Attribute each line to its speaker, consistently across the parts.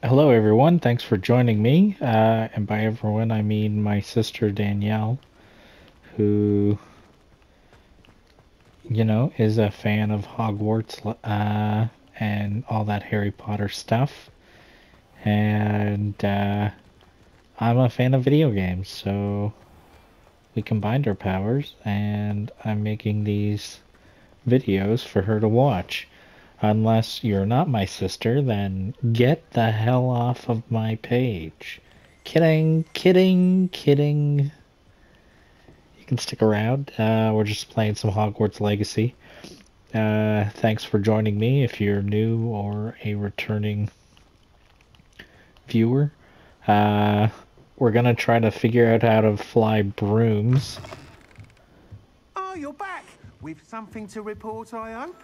Speaker 1: Hello, everyone. Thanks for joining me. And by everyone, I mean my sister Danielle, who, is a fan of Hogwarts and all that Harry Potter stuff. And I'm a fan of video games, so we combined our powers, and I'm making these videos for her to watch. Unless you're not my sister, then get the hell off of my page. Kidding, kidding, kidding. You can stick around. We're just playing some Hogwarts Legacy. Thanks for joining me if you're new or a returning viewer. Uh, we're gonna try to figure out how to fly brooms.
Speaker 2: Oh, you're back! With something to report, I hope?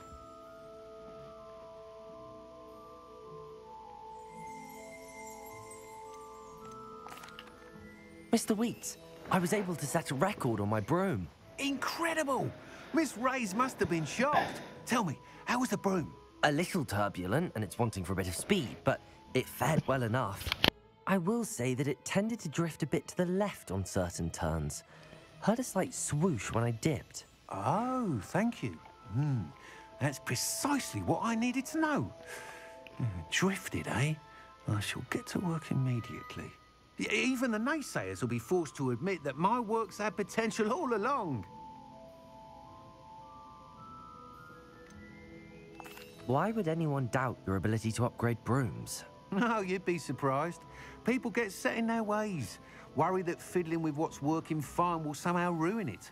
Speaker 3: Mr. Wheats, I was able to set a record on my broom.
Speaker 2: Incredible! Miss Ray's must have been shocked. Tell me, how was the broom?
Speaker 3: A little turbulent and it's wanting for a bit of speed, but it fared well enough. I will say that it tended to drift a bit to the left on certain turns. Heard a slight swoosh when I dipped.
Speaker 2: Oh, thank you. That's precisely what I needed to know. Drifted, eh? I shall get to work immediately. Even the naysayers will be forced to admit that my work's had potential all along.
Speaker 3: Why would anyone doubt your ability to upgrade brooms?
Speaker 2: No, you'd be surprised. People get set in their ways, worry that fiddling with what's working fine will somehow ruin it.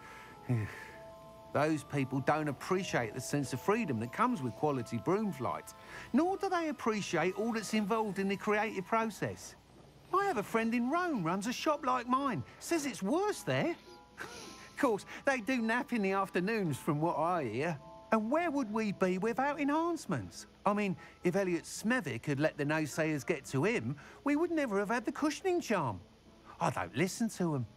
Speaker 2: Those people don't appreciate the sense of freedom that comes with quality broom flight, nor do they appreciate all that's involved in the creative process. I have a friend in Rome runs a shop like mine, says it's worse there. Of course, they do nap in the afternoons from what I hear. And where would we be without enhancements? I mean, if Elliot Smethwick had let the naysayers get to him, we would never have had the cushioning charm. I don't listen to them.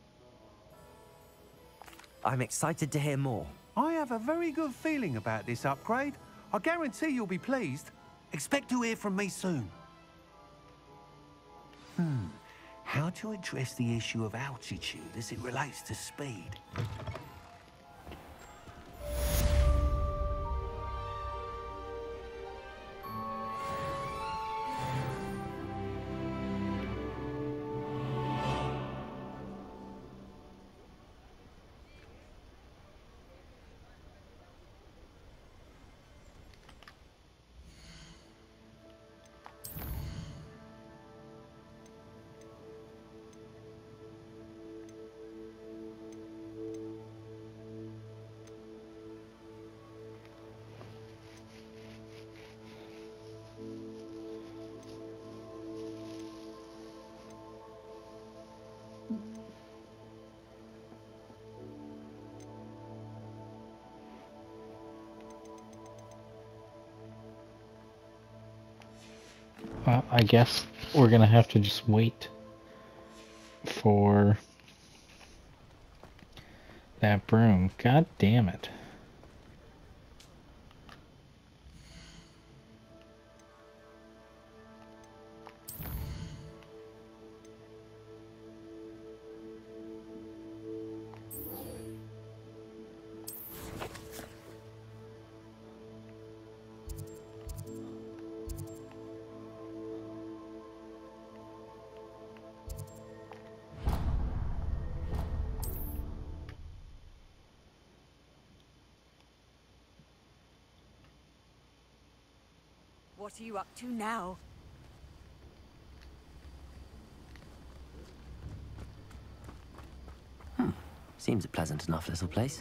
Speaker 3: I'm excited to hear more.
Speaker 2: I have a very good feeling about this upgrade. I guarantee you'll be pleased. Expect to hear from me soon. How to address the issue of altitude as it relates to speed?
Speaker 1: Well, I guess we're gonna have to just wait for that broom. God damn it.
Speaker 4: What are you up to now?
Speaker 3: Seems a pleasant enough little place.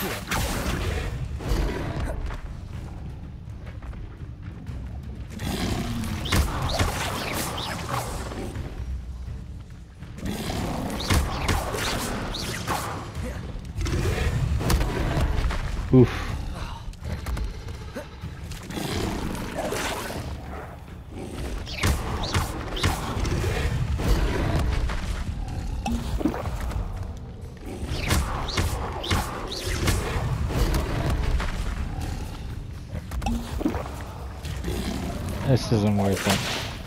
Speaker 1: Oof. This isn't worth it.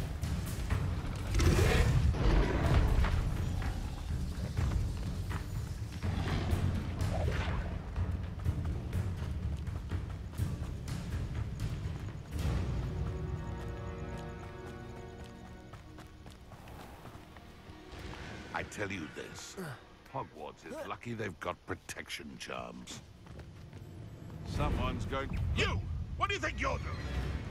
Speaker 5: I tell you this, Hogwarts is lucky they've got protection charms. Someone's going... You! What do you think you're doing?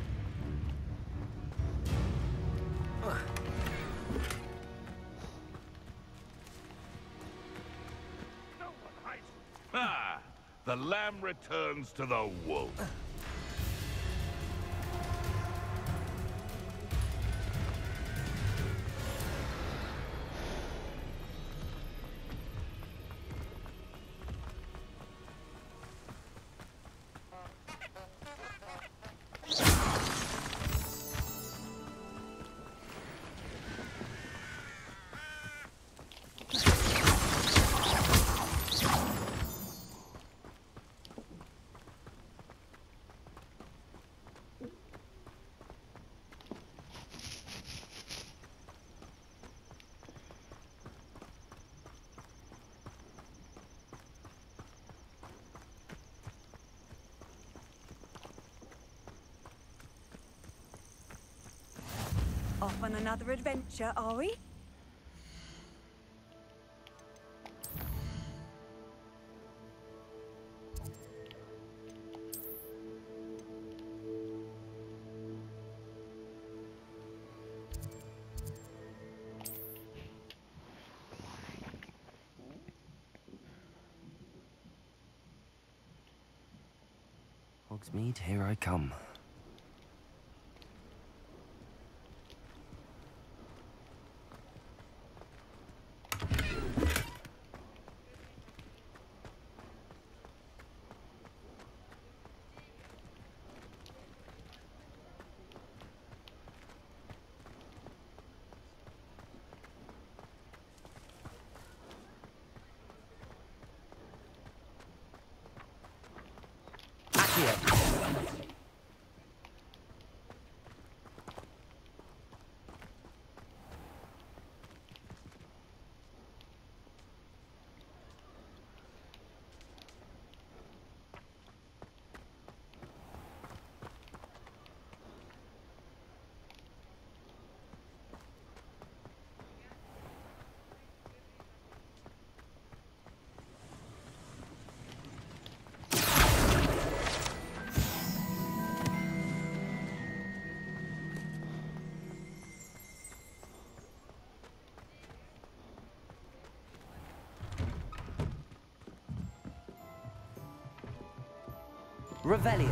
Speaker 5: No one hides. Ah! The lamb returns to the wolf.
Speaker 4: Off on another adventure, are we?
Speaker 3: Hogsmeade, here I come. Revelio.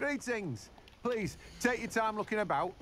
Speaker 2: Greetings. Please, take your time looking about.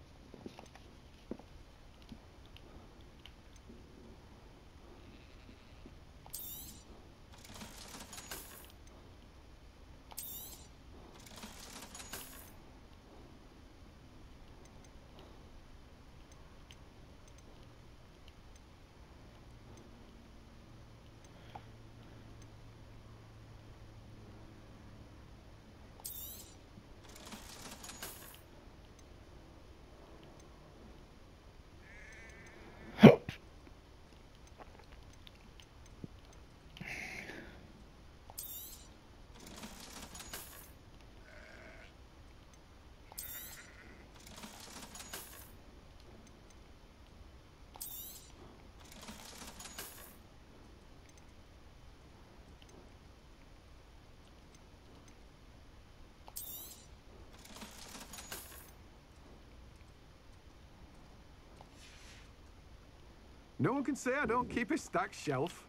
Speaker 2: No one can say I don't keep a stacked shelf.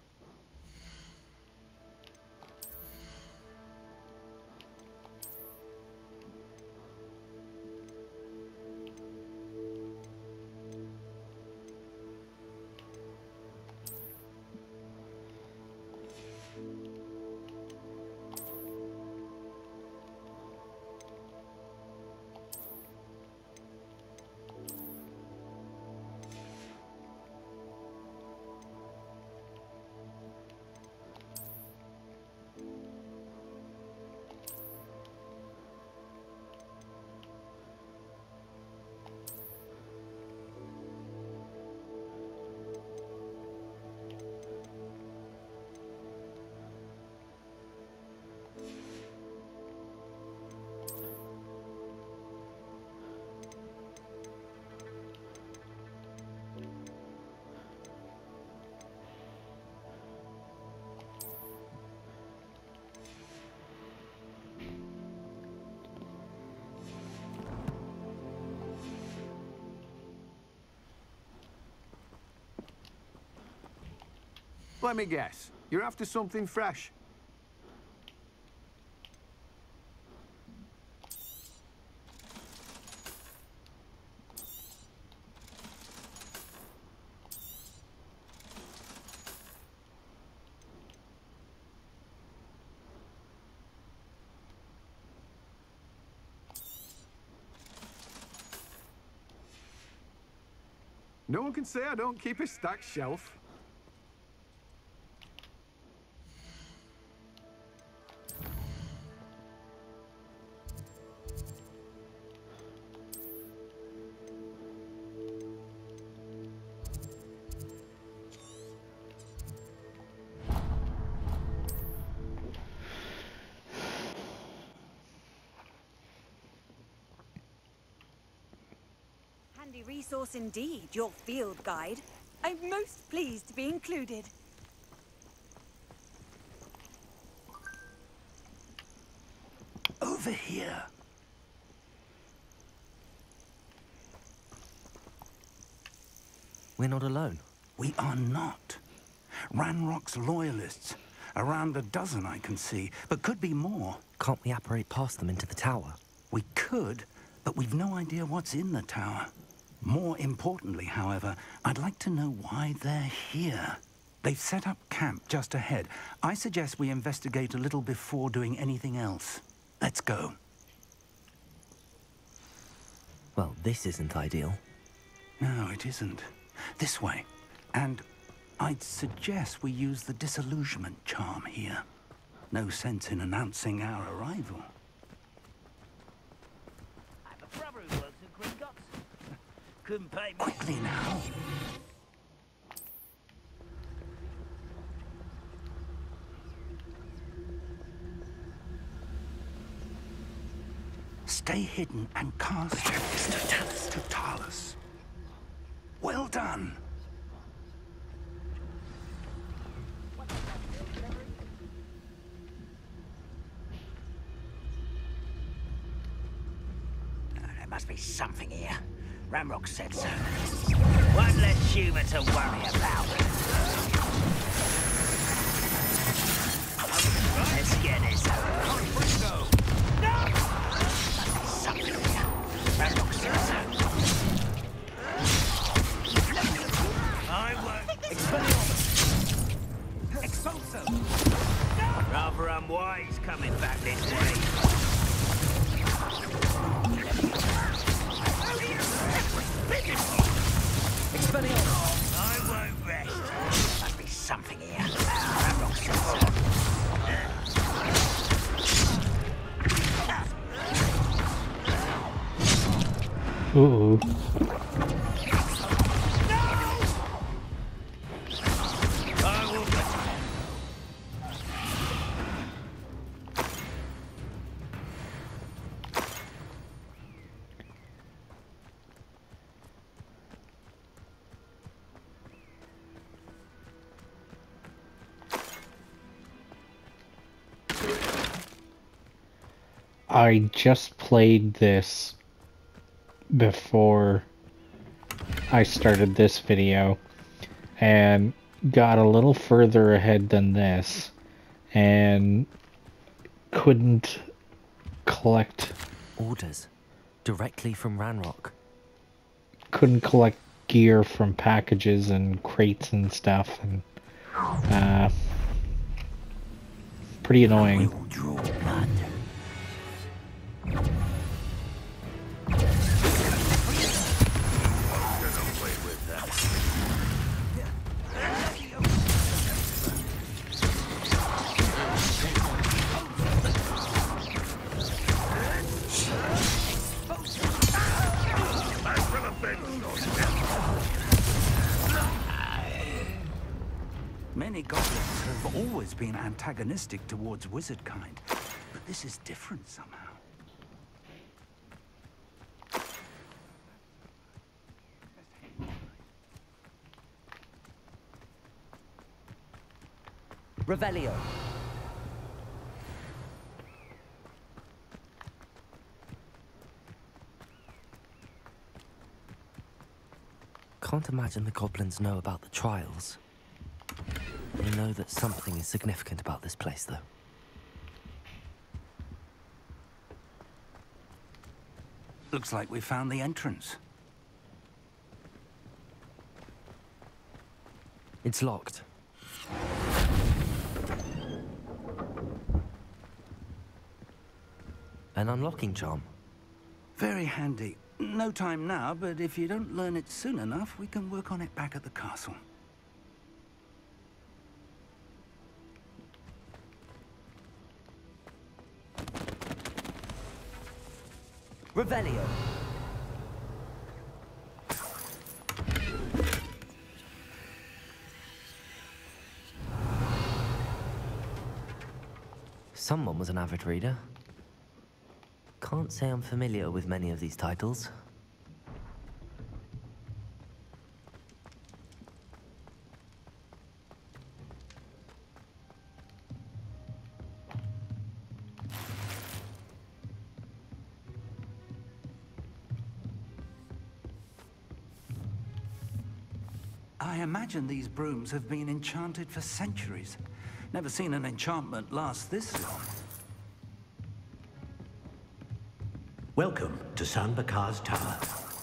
Speaker 2: Let me guess. You're after something fresh. No one can say I don't keep a stacked shelf.
Speaker 4: Handy resource indeed, your field guide. I'm most pleased to be included.
Speaker 6: Over here.
Speaker 3: We're not alone.
Speaker 6: We are not. Ranrock's loyalists. Around a dozen I can see, but could be more.
Speaker 3: Can't we apparate past them into the tower?
Speaker 6: We could, but we've no idea what's in the tower. More importantly, however, I'd like to know why they're here. They've set up camp just ahead. I suggest we investigate a little before doing anything else. Let's go.
Speaker 3: Well, this isn't ideal.
Speaker 6: No, it isn't. This way. And I'd suggest we use the disillusionment charm here. No sense in announcing our arrival.
Speaker 7: I have a brother who works in Gringotts. Couldn't pay me.
Speaker 6: Quickly now. Stay hidden and cast Totalis. Well done.
Speaker 7: There must be something here. Ramrock said so. One less human to worry about. Let's get this. No!
Speaker 1: Ooh. I just played this before I started this video and got a little further ahead than this and couldn't collect
Speaker 3: Orders directly from Ranrock.
Speaker 1: couldn't collect gear from packages and crates and stuff, and pretty annoying.
Speaker 7: We'll draw blood.
Speaker 6: Many goblins have always been antagonistic towards wizard kind, but this is different somehow.
Speaker 3: Revelio. Can't imagine the goblins know about the trials. They know that something is significant about this place, though.
Speaker 6: Looks like we found the entrance.
Speaker 3: It's locked. An unlocking charm.
Speaker 6: Very handy. No time now, but if you don't learn it soon enough, we can work on it back at the castle.
Speaker 3: Revelio. Someone was an avid reader. Can't say I'm familiar with many of these titles.
Speaker 6: I imagine these brooms have been enchanted for centuries. Never seen an enchantment last this long.
Speaker 8: Welcome to Sanbakar's Tower.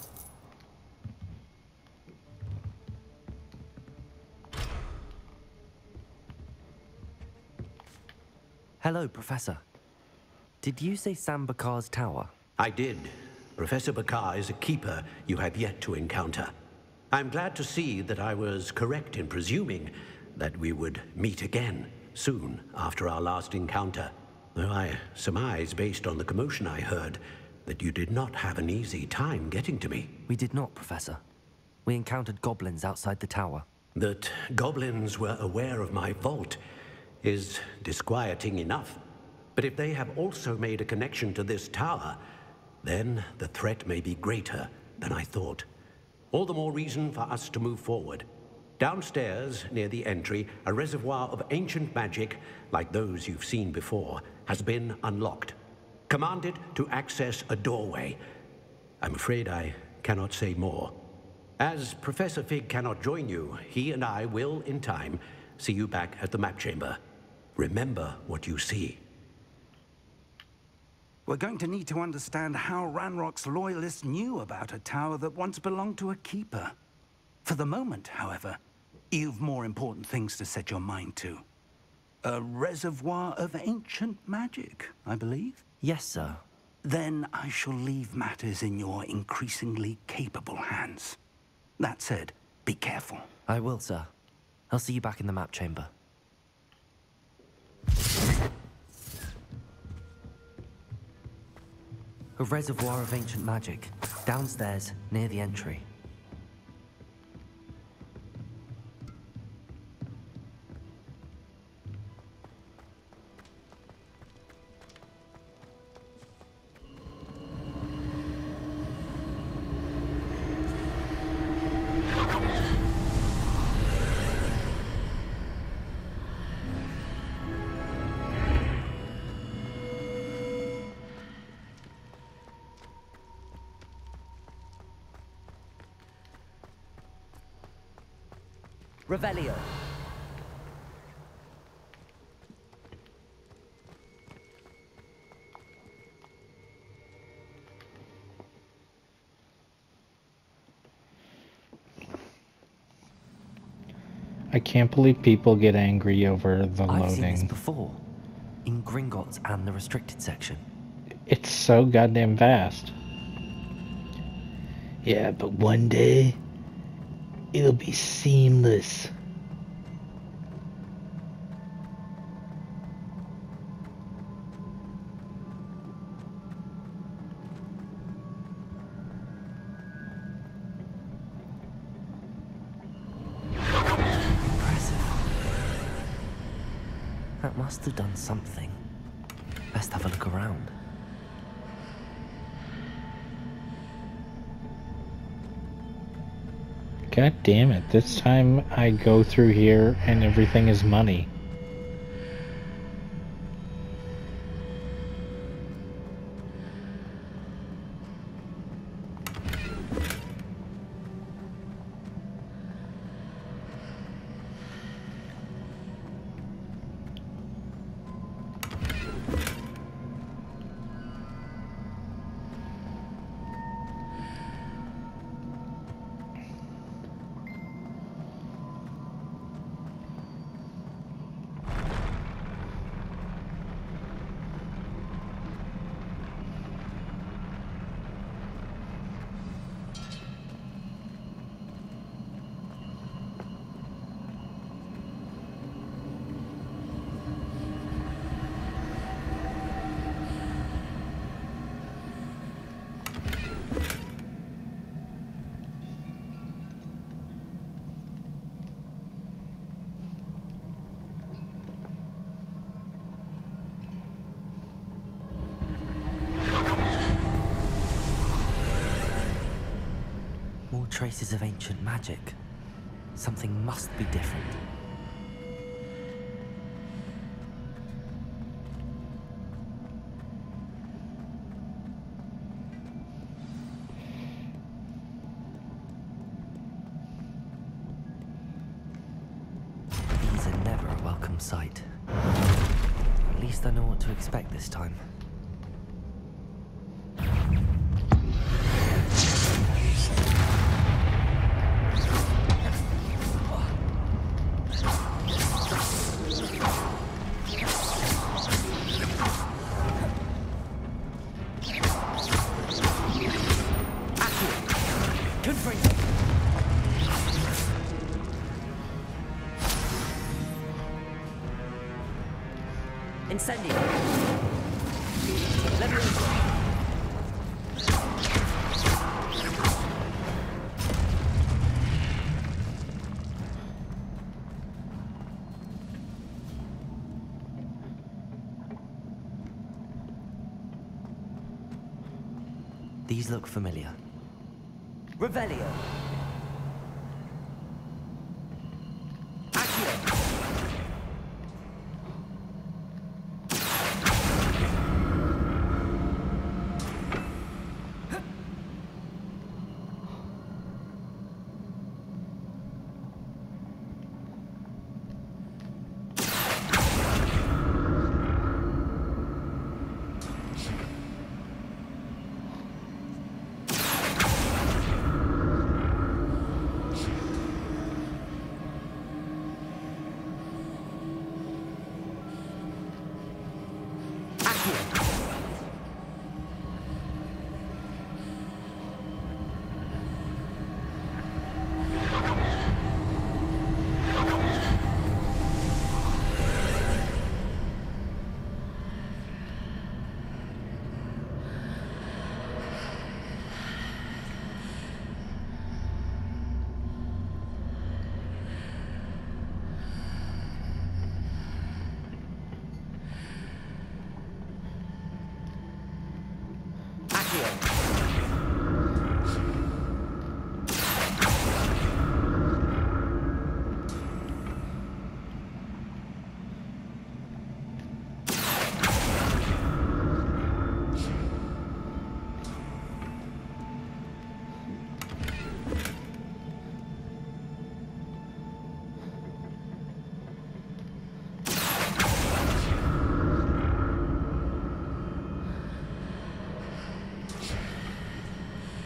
Speaker 3: Hello, Professor. Did you say Sambakar's Tower?
Speaker 8: I did. Professor Bakar is a keeper you have yet to encounter. I'm glad to see that I was correct in presuming that we would meet again soon after our last encounter. Though I surmise, based on the commotion I heard, that you did not have an easy time getting to me.
Speaker 3: We did not, Professor. We encountered goblins outside the tower.
Speaker 8: That goblins were aware of my vault is disquieting enough. But if they have also made a connection to this tower, then the threat may be greater than I thought. All the more reason for us to move forward. Downstairs, near the entry, a reservoir of ancient magic, like those you've seen before, has been unlocked. Commanded to access a doorway. I'm afraid I cannot say more. As Professor Fig cannot join you, he and I will, in time, see you back at the map chamber. Remember what you see.
Speaker 6: We're going to need to understand how Ranrock's loyalists knew about a tower that once belonged to a keeper. For the moment, however, you've more important things to set your mind to. A reservoir of ancient magic, I believe?
Speaker 3: Yes, sir.
Speaker 6: Then I shall leave matters in your increasingly capable hands. That said, be careful.
Speaker 3: I will, sir. I'll see you back in the map chamber. A reservoir of ancient magic, downstairs, near the entry. Revelio.
Speaker 1: I can't believe people get angry over the
Speaker 3: I've seen this
Speaker 1: loading.
Speaker 3: before, in Gringotts and the restricted section.
Speaker 1: It's so goddamn fast. Yeah, but one day, it'll be seamless.
Speaker 3: That must have done something. Best have a look around.
Speaker 1: God damn it, this time I go through here and everything is money.
Speaker 3: More traces of ancient magic. Something must be different. These are never a welcome sight. At least I know what to expect this time. Incendio. These look familiar. Revelio.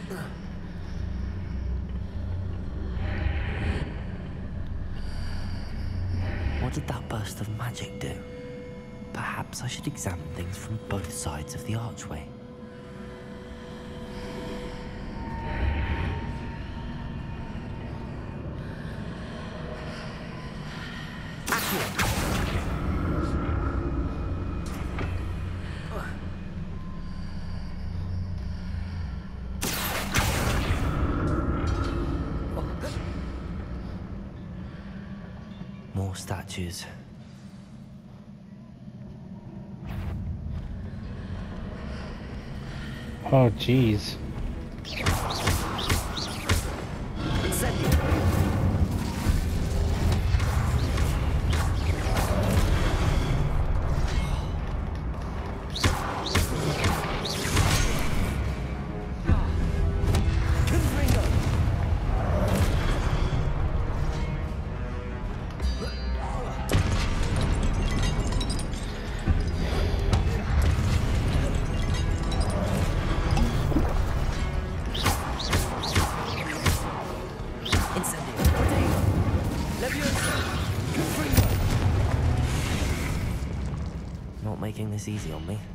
Speaker 3: What did that burst of magic do? Perhaps I should examine things from both sides of the archway. More statues.
Speaker 1: Oh, jeez.
Speaker 3: Not making this easy on me.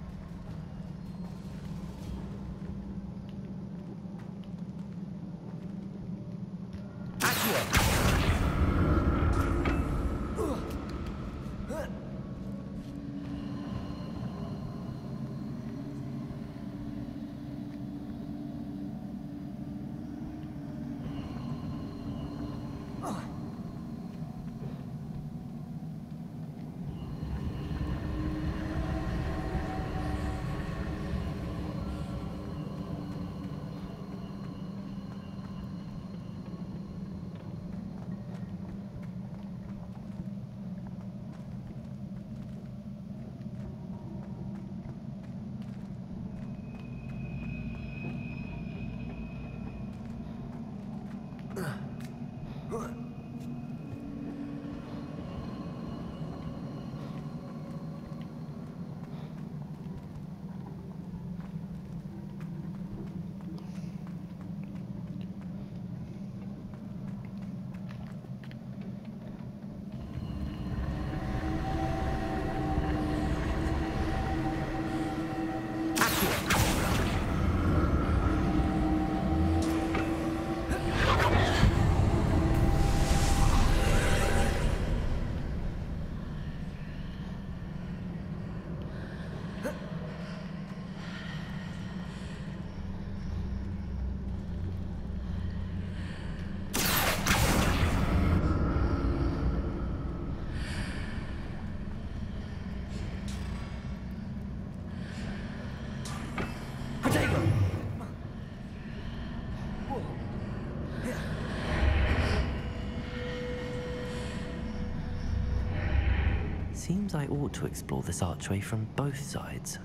Speaker 3: Seems I ought to explore this archway from both sides.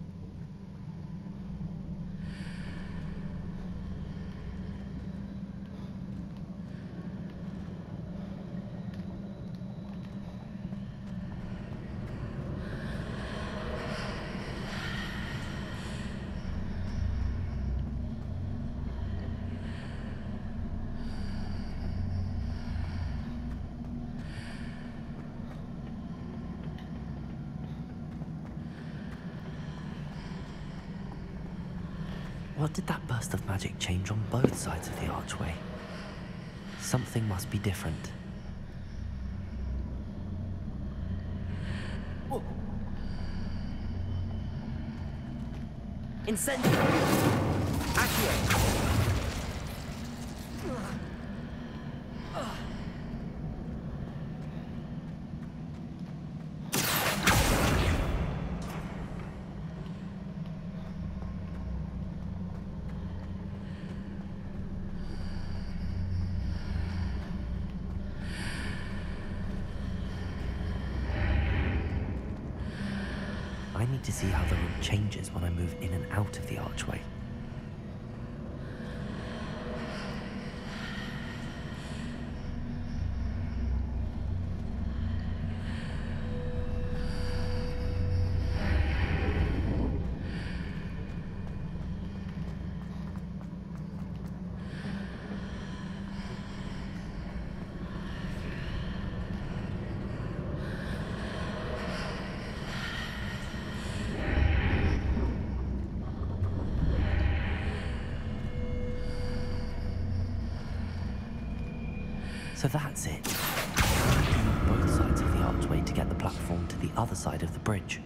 Speaker 3: What did that burst of magic change on both sides of the archway? Something must be different.
Speaker 7: Incendio! Accio!
Speaker 3: I need to see how the room changes when I move in and out of the archway. So that's it. Both sides of the archway to get the platform to the other side of the bridge.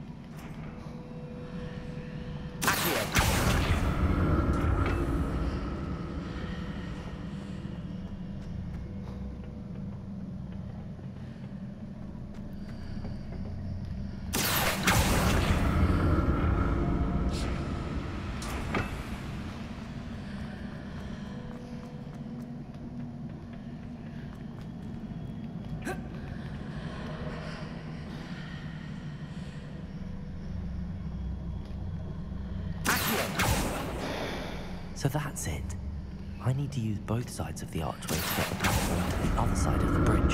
Speaker 3: So that's it. I need to use both sides of the archway to get the platform to the other side of the bridge.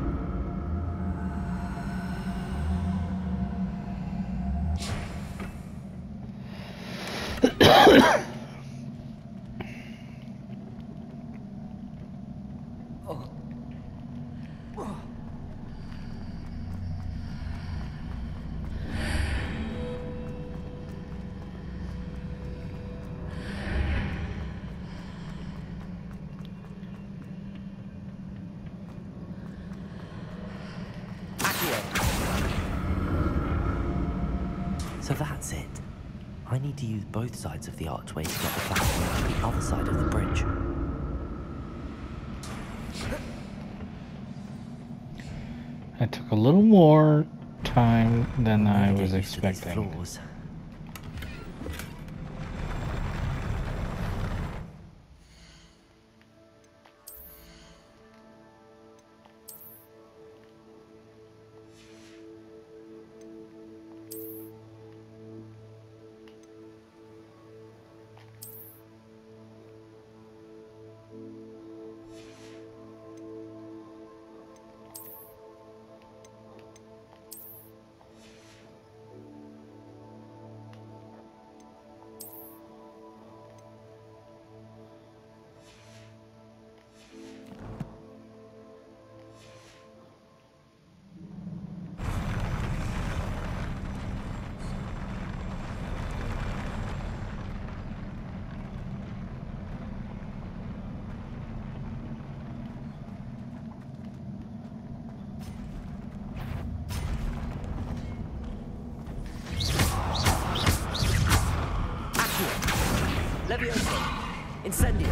Speaker 3: So that's it. I need to use both sides of the archway to get the platform to the other side of the bridge.
Speaker 1: It took a little more time than I was expecting.
Speaker 3: Incendio!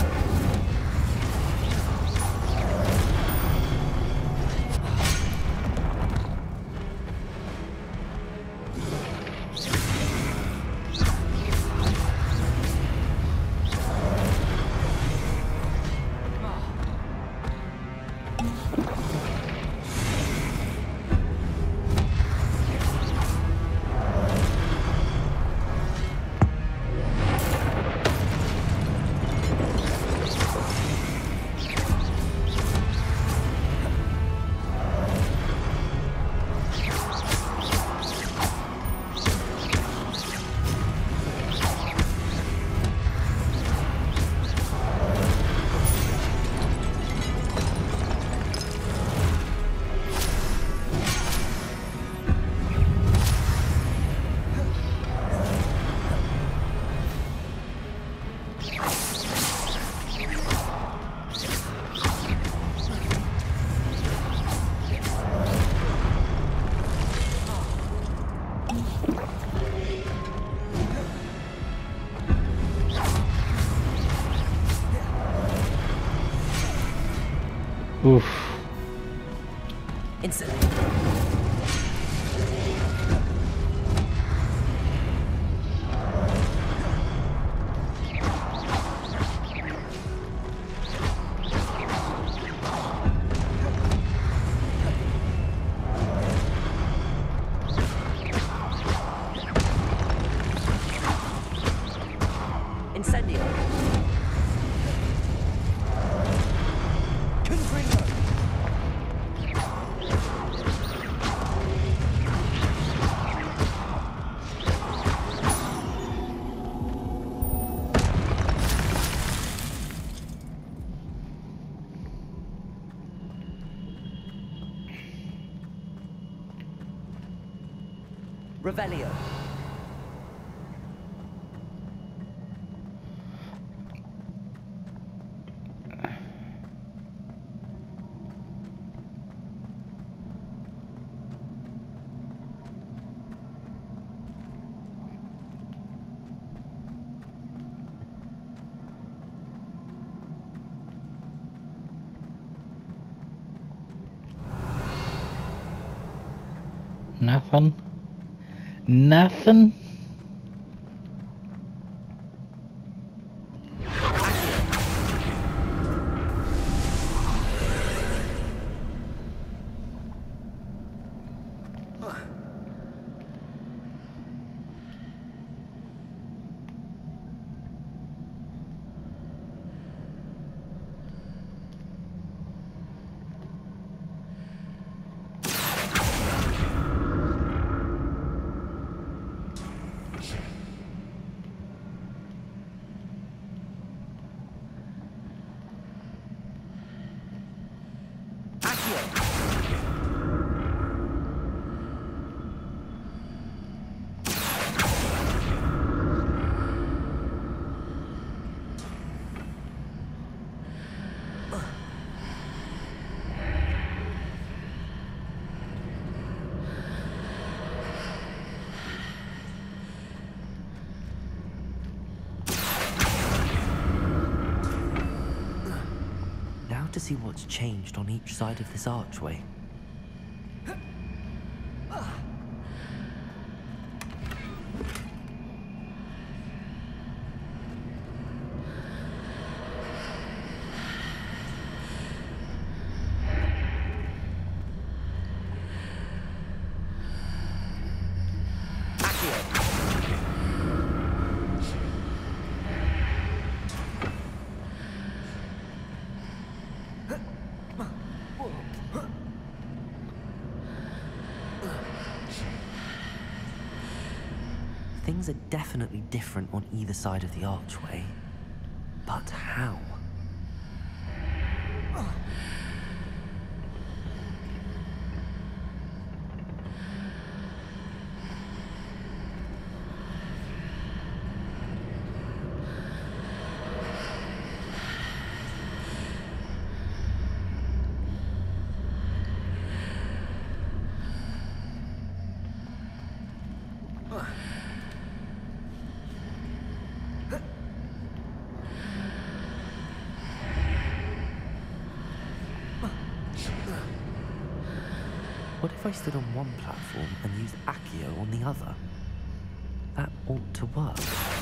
Speaker 1: Oof.
Speaker 3: Revelio.
Speaker 1: Nothing? Nothing?
Speaker 3: To see what's changed on each side of this archway. Things are definitely different on either side of the archway. But how? What if I stood on one platform and used Accio on the other? That ought to work.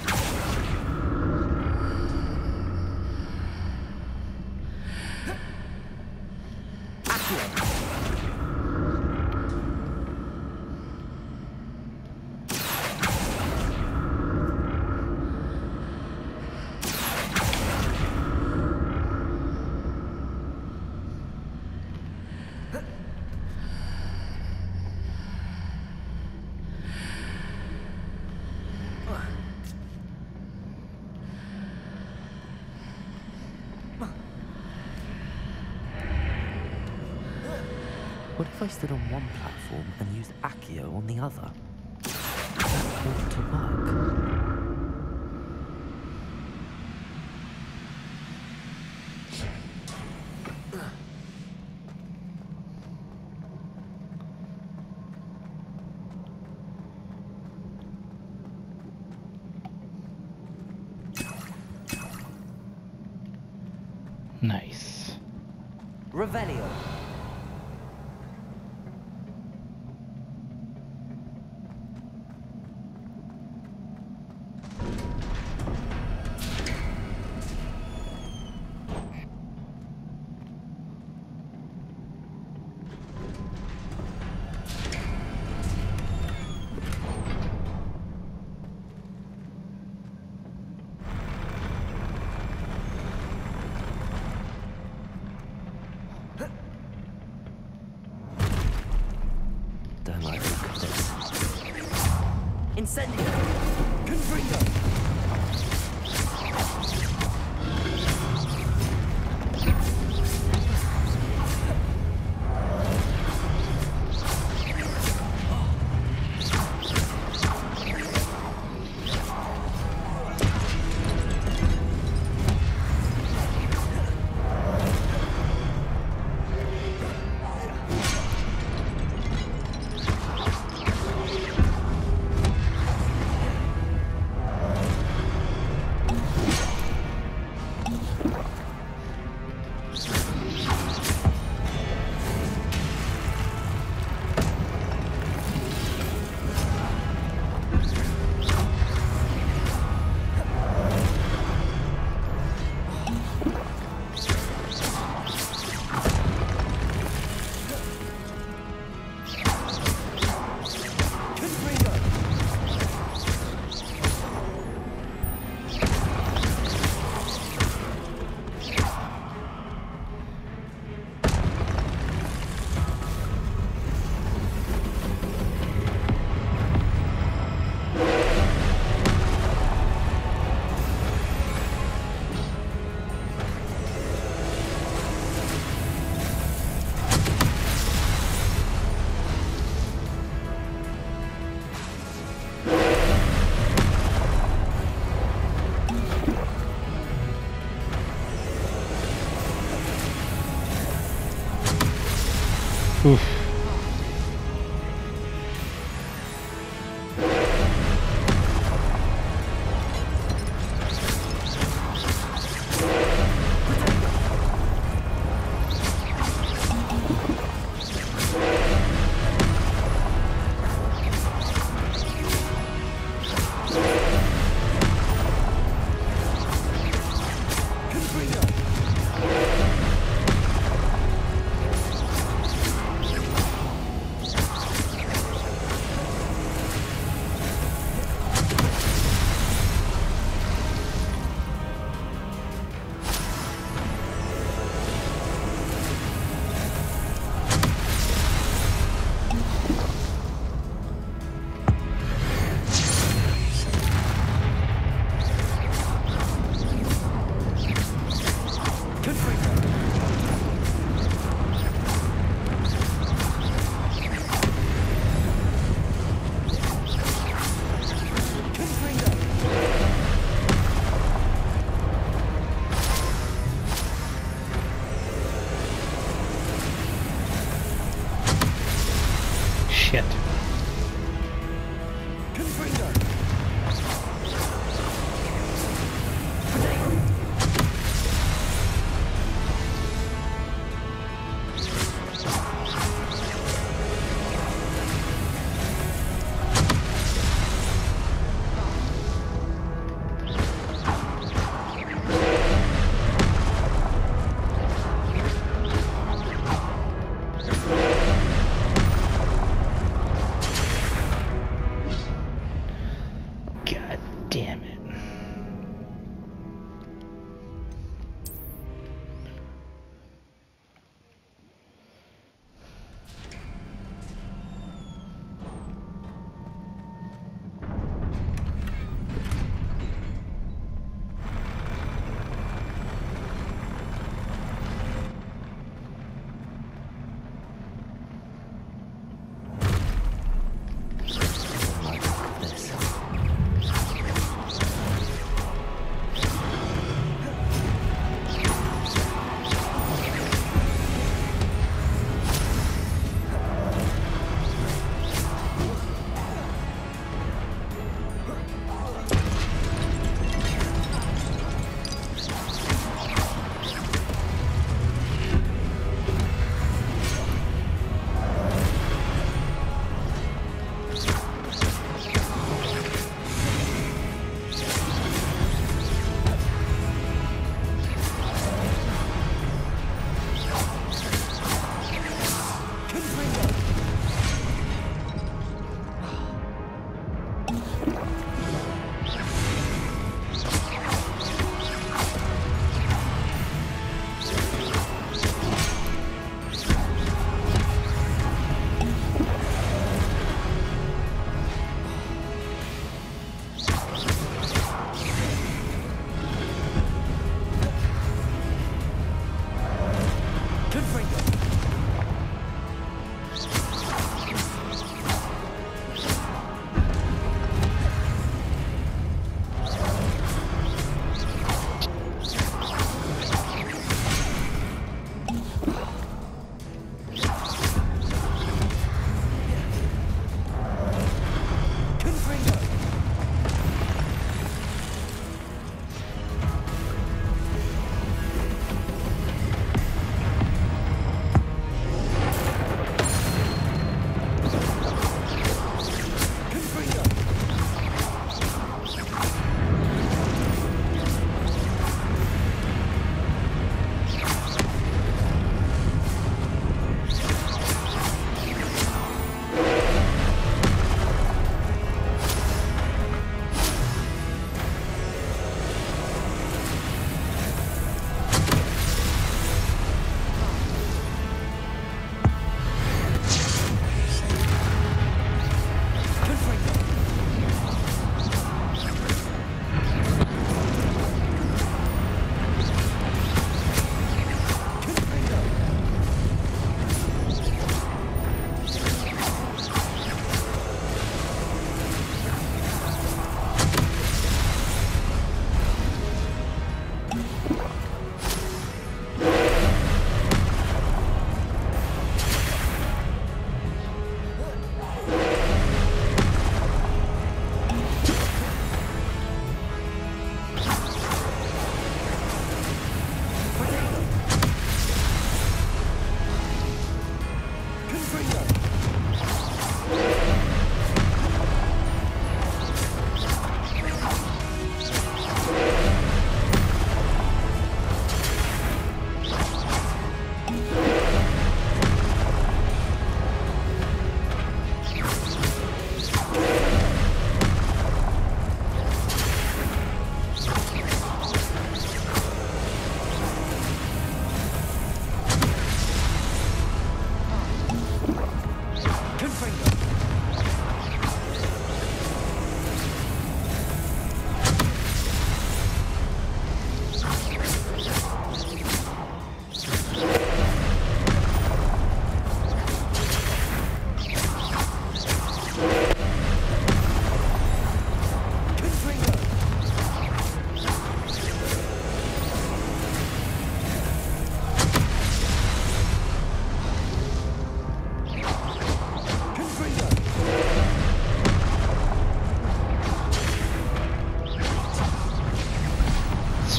Speaker 3: What if I stood on one platform and used Accio on the other? That ought to work.
Speaker 1: Nice.
Speaker 3: Revelio.
Speaker 1: Oof.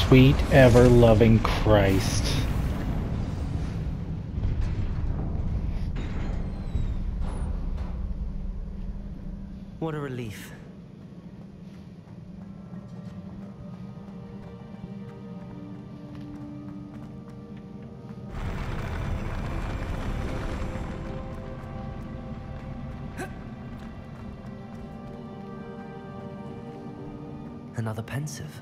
Speaker 1: Sweet ever-loving Christ.
Speaker 3: What a relief. Another pensive.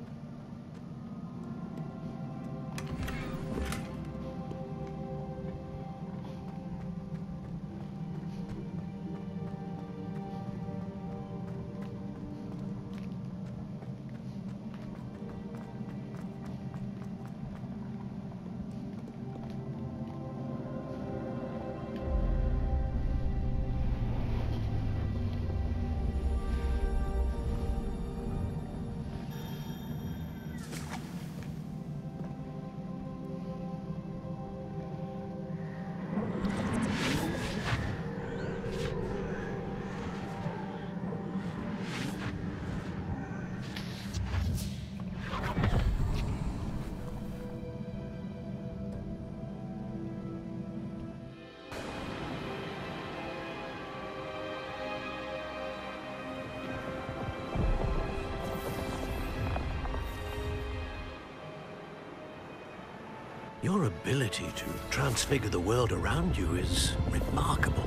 Speaker 8: Your ability to transfigure the world around you is remarkable.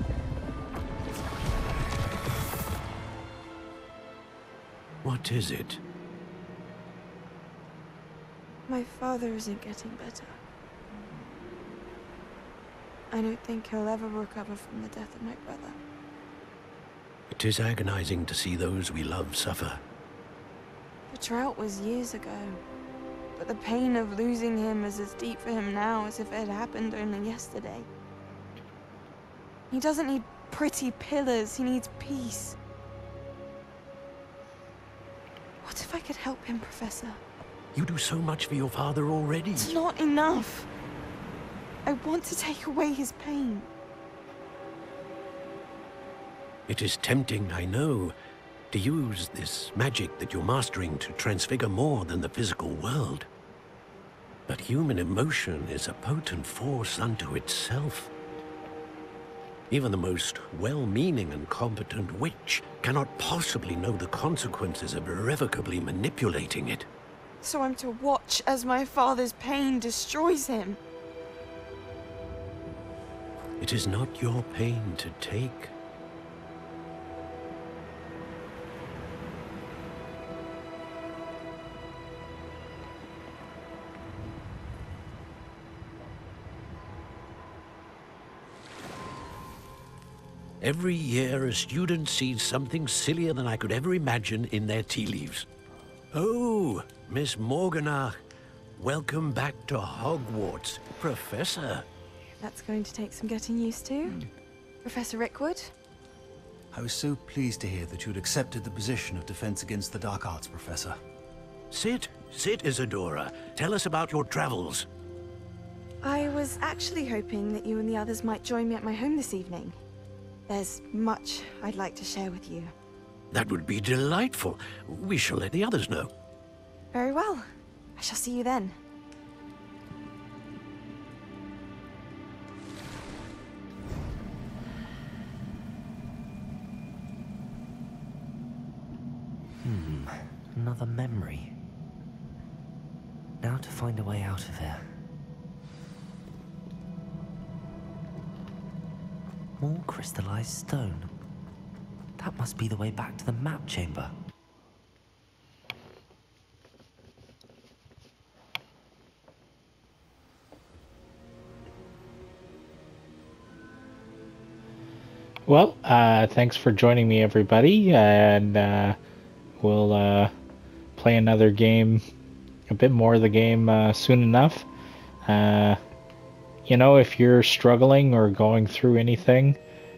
Speaker 8: What is it?
Speaker 9: My father isn't getting better. I don't think he'll ever recover from the death of my brother.
Speaker 8: It is agonizing to see those we love suffer.
Speaker 9: The drought was years ago. But the pain of losing him is as deep for him now as if it had happened only yesterday. He doesn't need pretty pillars, he needs peace. What if I could help him, Professor?
Speaker 8: You do so much for your father already.
Speaker 9: It's not enough. I want to take away his pain.
Speaker 8: It is tempting, I know, to use this magic that you're mastering to transfigure more than the physical world. But human emotion is a potent force unto itself. Even the most well-meaning and competent witch cannot possibly know the consequences of irrevocably manipulating it.
Speaker 9: So I'm to watch as my father's pain destroys him.
Speaker 8: It is not your pain to take. Every year, a student sees something sillier than I could ever imagine in their tea leaves. Oh, Miss Morganach, welcome back to Hogwarts, Professor.
Speaker 9: That's going to take some getting used to. Professor Rickwood?
Speaker 10: I was so pleased to hear that you'd accepted the position of Defense Against the Dark Arts, Professor.
Speaker 8: Sit, Isadora. Tell us about your travels.
Speaker 9: I was actually hoping that you and the others might join me at my home this evening. There's much I'd like to share with you.
Speaker 8: That would be delightful. We shall let the others know.
Speaker 9: Very well. I shall see you then.
Speaker 3: Another memory. Now to find a way out of here. More crystallized stone. That must be the way back to the map chamber.
Speaker 1: Well, thanks for joining me, everybody, and we'll play another game, a bit more of the game soon enough. You know, if you're struggling or going through anything,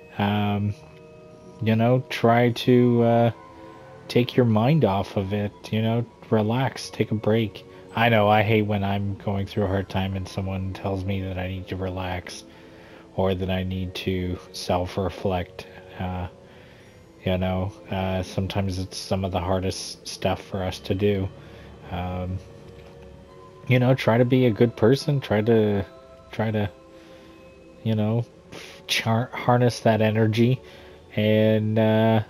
Speaker 1: you know, try to take your mind off of it, you know, relax, take a break. I know, I hate when I'm going through a hard time and someone tells me that I need to relax or that I need to self-reflect. You know, sometimes it's some of the hardest stuff for us to do. you know, try to be a good person. Try to, you know, harness that energy. And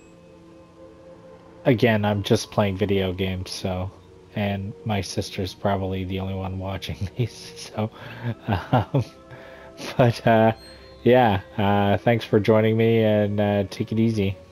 Speaker 1: again, I'm just playing video games, so, and my sister's probably the only one watching these, so, but yeah, thanks for joining me, and take it easy.